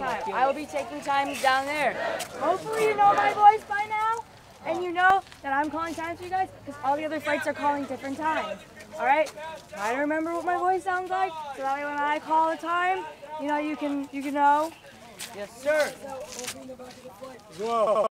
time. I will be taking times down there. Hopefully you know my voice by now, and you know that I'm calling times for you guys because all the other fights are calling different times. All right? Try to remember what my voice sounds like, so that way when I call a time, you know you can know. Yes, sir. Whoa.